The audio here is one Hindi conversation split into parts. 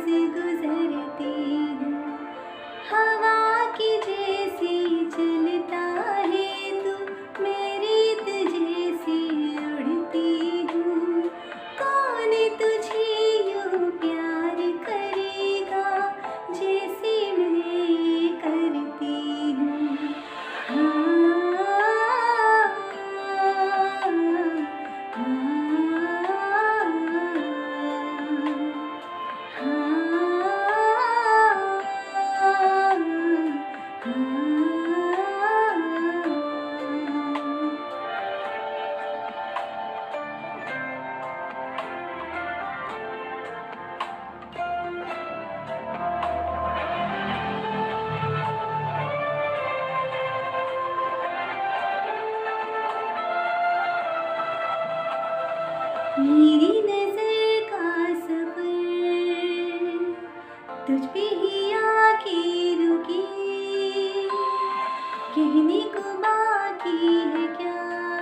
गुजरती हूँ। हवा की जैसी चलता है तू, मैं रेत जैसी उड़ती हूँ। कौन तुझे यूँ प्यार करेगा जैसे मैं करती हूँ। हाँ, मेरी नजर का सफर तुझ पे ही आके रुकी, कहने को बाकी है क्या,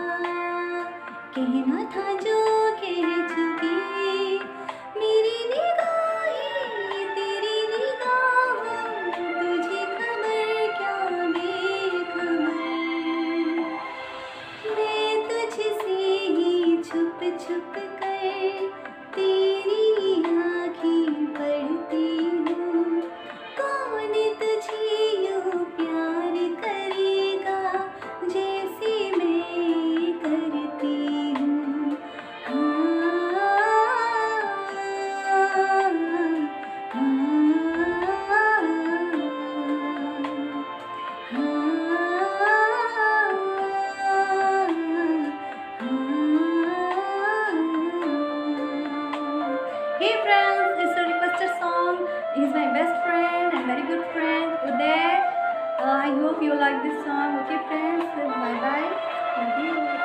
कहना था जो कह चुकी। मेरी निगाहें तेरी निगाहों, तुझे खबर क्या बेखबर। मैं तुझसे ही छुप छुप कर तेरी आँखें पढ़ती हूँ। कौन तुझे यूँ प्यार करेगा जैसे मैं करती हूँ। हाँ, Hey friends, it's a requested song. He's my best friend and very good friend Uday. I hope you like this song. Okay friends, bye bye. Love you.